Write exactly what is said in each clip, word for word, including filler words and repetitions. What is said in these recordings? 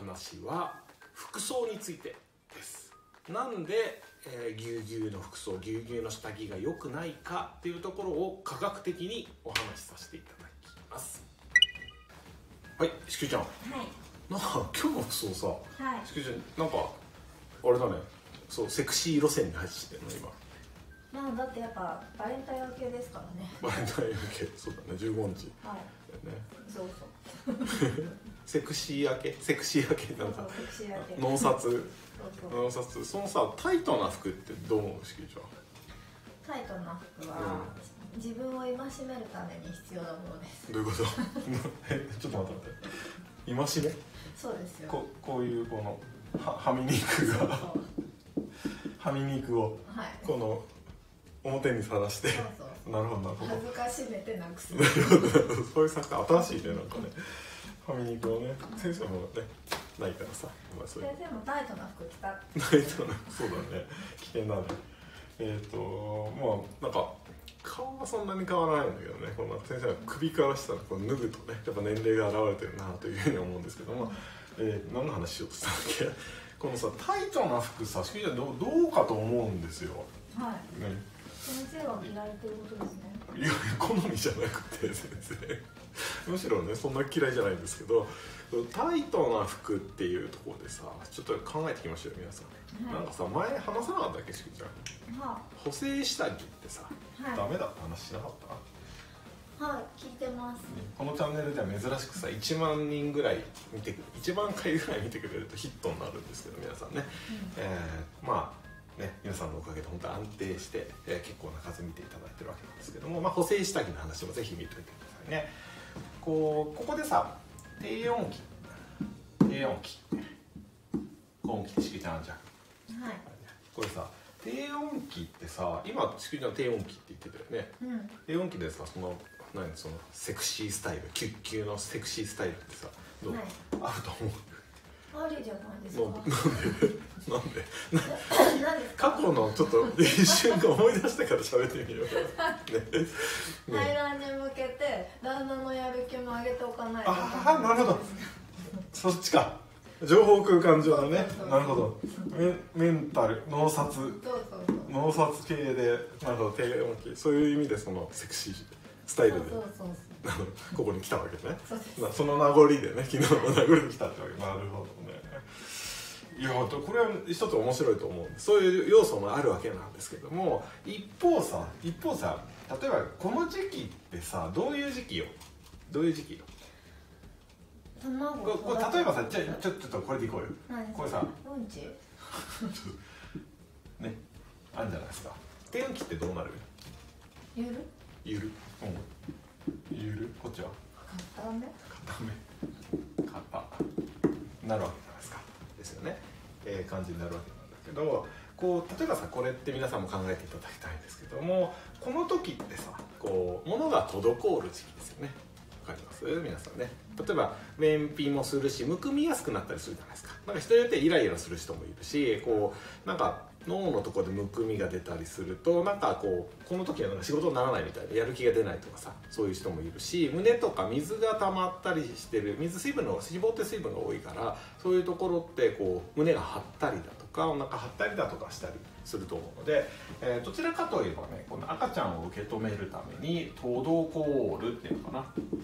話は服装についてです。なんで、えー、ぎゅうぎゅうの服装、ぎゅうぎゅうの下着が良くないかっていうところを科学的にお話しさせていただきます。はい、しきりちゃん、はい、なんか今日の服装さ、はい、しきりちゃんなんかあれだね、そうセクシー路線に入ってるの今。 まあだってやっぱバレンタイン明けですからね。 バレンタイン明け、そうだね、じゅうごにち、はい、ね、そうそうセクシー明け、セクシー明けなんか脳札脳札。そのさ、タイトな服ってどう思う、しきりちゃん。 タイトな服は、うん、自分を戒めるために必要なものです。 どういうことえ、ちょっと待って待って、戒め。 そうですよ。 こ, こういうこのははみ肉がはみ肉をこの表にさらして、そうそうそう、なるほどなるほど、 恥ずかしめてなくす。 なるほど、そういう作家新しいね、なんかね、はみ肉をね、先生もねないからさ、まあ、そういう先生もタイトな服着た。 タイトな、そうだね、危険だね。えっ、ー、とまあなんか顔はそんなに変わらないんだけどね、この先生は首から下のこう脱ぐとね、やっぱ年齢が現れてるなというふうに思うんですけども、えー、何の話しようとしたんだっけ。このさ、タイトな服さ、しきりちゃん ど, どうかと思うんですよ。 はい。ね、先生は着られてることですね。 いや、好みじゃなくて先生むしろね、そんな嫌いじゃないんですけど、タイトな服っていうところでさ、ちょっと考えてきましたよ皆さん、はい、なんかさ、前話さなかったっけ、しきりちゃん、はあ、補正下着ってさ、はい、ダメだって話しなかった？ はい、聞いてます。 このチャンネルでは珍しくさ、いちまんにんぐらい見てくる、いちまんかいぐらい見てくれるとヒットになるんですけど、皆さんね、うん、えー、まあね、皆さんのおかげで本当安定して、えー、結構な数見ていただいてるわけなんですけども、まあ、補正下着の話もぜひ見ておいてくださいね。こうここでさ、低音機、低音機、高音機ってしきりちゃんあるじゃん。はい。これさ、低音機ってさ、今しきりちゃん低音機って言ってたよね。うん、低音機でさ、その何、そのセクシースタイル、キュッキュのセクシースタイルってさ、どう、はい、あると思う？ あるじゃないですか。 なんでなんでなんで過去のちょっと一瞬思い出してから喋ってみようね。 排卵に向けて旦那のやる気も上げておかないと。 ああ、なるほど、そっちか、情報空間上のね、なるほど、メ, メンタル、脳札、脳札系で、なるほど、低音機、そういう意味でそのセクシースタイルでここに来たわけね。そ, その名残でね、昨日の名残に来たってわけ。なるほどね。いや、これは一つ面白いと思う。そういう要素もあるわけなんですけども、一方さ、一方さ、例えばこの時期ってさ、どういう時期よ、どういう時期よ。 卵ここ例えばさ、じゃあちょっとこれでいこうよ。これさ、 うんちね、あるんじゃないですか。低音期ってどうなる？ ゆるゆる、うん、ゆる、こっちは固め固め固なるわけじゃないですか。ですよね、えー、感じになるわけなんだけど、こう例えばさ、これって皆さんも考えていただきたいんですけども、この時ってさ、こう物が滞る時期ですよね。わかります皆さんね。例えば便秘もするし、むくみやすくなったりするじゃないですか。なんか人によってイライラする人もいるし、こうなんか脳のところでむくみが出たりすると、なんかこうこの時はなんか仕事にならないみたいでやる気が出ないとかさ、そういう人もいるし、胸とか水が溜まったりしてる、水水分の脂肪って水分が多いから、そういうところってこう胸が張ったりだとか、お腹張ったりだとかしたりすると思うので、えー、どちらかといえばね、この赤ちゃんを受け止めるために滞るっていうのかな、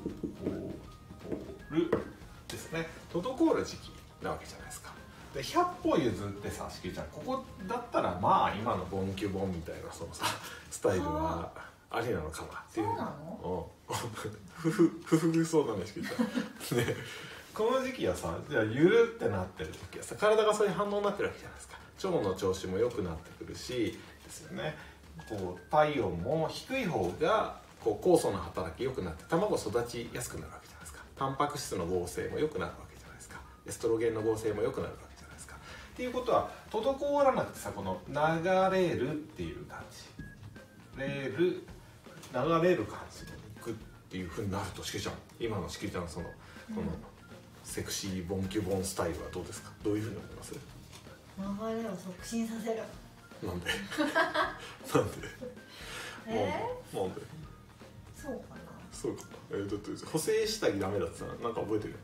滞るですね、滞る時期なわけじゃないですか。でひゃっぽ譲ってさ、しきりちゃん、ここだったらまあ今のボンキュボンみたいなそのさスタイルはありなのかなっていう。 そうなの？ ふふふふそうだね、しきりちゃんね、この時期はさ、じゃあゆるってなってる時はさ、体がそういう反応になってるわけじゃないですか。腸の調子も良くなってくるしですよね。こう体温も低い方がこう酵素の働き良くなって、卵育ちやすくなるわけじゃないですか。タンパク質の合成も良くなるわけじゃないですか。エストロゲンの合成も良くなるわけじゃないですか。っていうことは、滞らなくてさ、この流れるっていう感じ、レール流れる感じでいくっていうふうになると、しきりちゃん、今のしきりちゃんのその、うん、このセクシーボンキュボンスタイルはどうですか？どういうふうに思います？ 流れを促進させる。 なんでなんでえー、 なんでそうかなそうかな、えー、だって補正下着ダメだってさ、なんか覚えてるよね。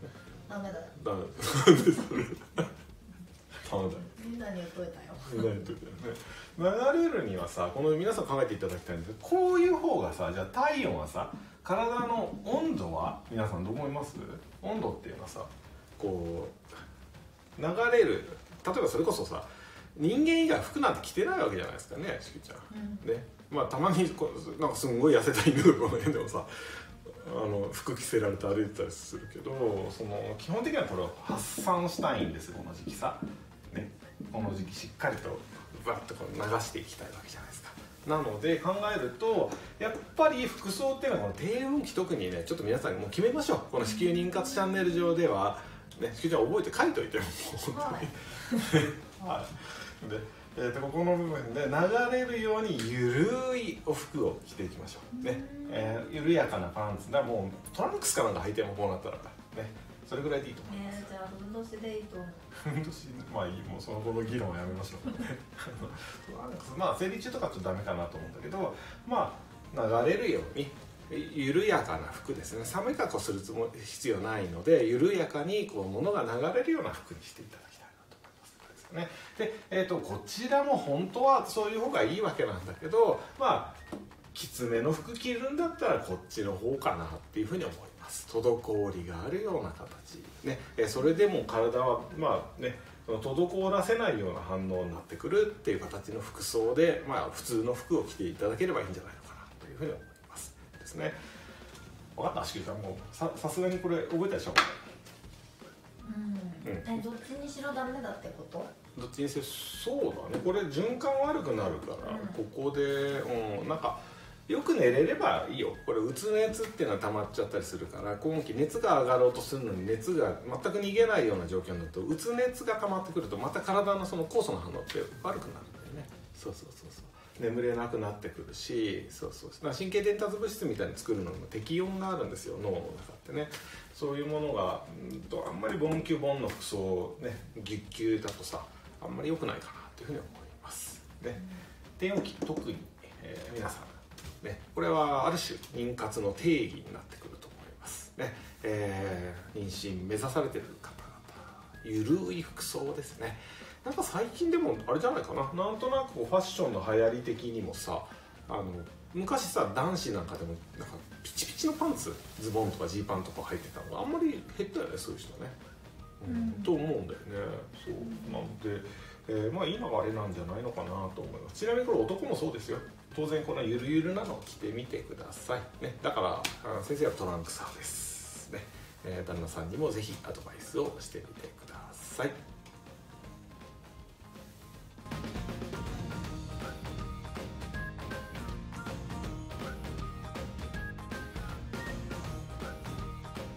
ダメだよ。 ダメなんでそれダメだよ。 みんなに言っといたよ。 みんなに言っといたよね。流れるにはさ、この皆さん考えていただきたいんですけど、こういう方がさ、じゃあ体温はさ、体の温度は皆さんどう思います？温度っていうのはさ、こう流れる、例えばそれこそさ、人間以外服なんて着てないわけじゃないですかね、しきちゃん、うん、ね、まあたまにこうなんかすんごい痩せた犬とかこの辺でもさ、あの服着せられて歩いてたりするけど、その基本的にはこれを発散したいんです、この時期さ、ね、この時期しっかりとバッとこう流していきたいわけじゃないですか。なので考えるとやっぱり服装っていうのはこの低温期、特にね、ちょっと皆さんにもう決めましょう。この子宮妊活チャンネル上ではね、子宮ちゃん覚えて書いといても本当にはい、で、えー、とここの部分で流れるようにゆるいお服を着ていきましょうね、えー、緩やかなパンツだ、もうトランクスかなんか履いてもこうなったらね、それぐらいでいいと思います。 えー、じゃあふんどしでいいと思う。 ふんどし、まあいい、もうその後の議論はやめましょうねまあ生理中とかちょっとダメかなと思うんだけど、まあ流れるように緩やかな服ですね。寒い格好するつもり必要ないので、緩やかにこう物が流れるような服にしていただきたいなと思いますね。で、えーと、こちらも本当はそういう方がいいわけなんだけど、まあきつめの服着るんだったらこっちの方かなっていうふうに思います。滞りがあるような形ね、えそれでも体はまあね、滞らせないような反応になってくるっていう形の服装で、まあ普通の服を着ていただければいいんじゃないのかなというふうに思いますですね。分かった、しきりちゃん、もうささすがにこれ覚えたでしょ。 うん、うん、えどっちにしろダメだってこと？ どっちにせよそうだね。これ循環悪くなるから、うん、ここで、うん、なんかよく寝れればいいよ。これうつ熱っていうのは溜まっちゃったりするから、今期熱が上がろうとするのに熱が全く逃げないような状況になると、うつ熱が溜まってくるとまた体のその酵素の反応って悪くなるんだよね。そうそうそうそう、眠れなくなってくるし、そうそう、だから神経伝達物質みたいに作るのにも適温があるんですよ、脳の中ってね。そういうものがうんとあんまりボンキュボンの服装ね、ぎゅっぎゅうだとさ、あんまり良くないかなというふうに思いますね。低温期特に、えー、皆さんね、これはある種妊活の定義になってくると思いますね。えー、妊娠目指されている方々、ゆるい服装ですね。なんか最近でもあれじゃないかな、なんとなくファッションの流行り的にもさ、あの昔さ男子なんかでもなんかピチピチのパンツ、ズボンとかジーパンとか履いてたのがあんまり減ったよね、そういう人ね、うんうん、と思うんだよね。そうなので、えー、まあ今があれなんじゃないのかなと思います。ちなみにこれ男もそうですよ。当然このゆるゆるなのを着てみてください、ね、だから先生はトランクサーです、ね、えー、旦那さんにもぜひアドバイスをしてみてください。